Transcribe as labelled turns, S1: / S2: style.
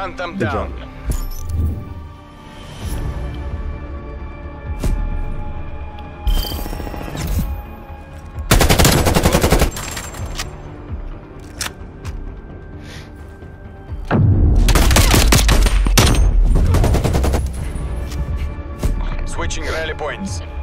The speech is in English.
S1: Hunt them
S2: Good
S1: down.
S2: job.
S1: Switching rally points.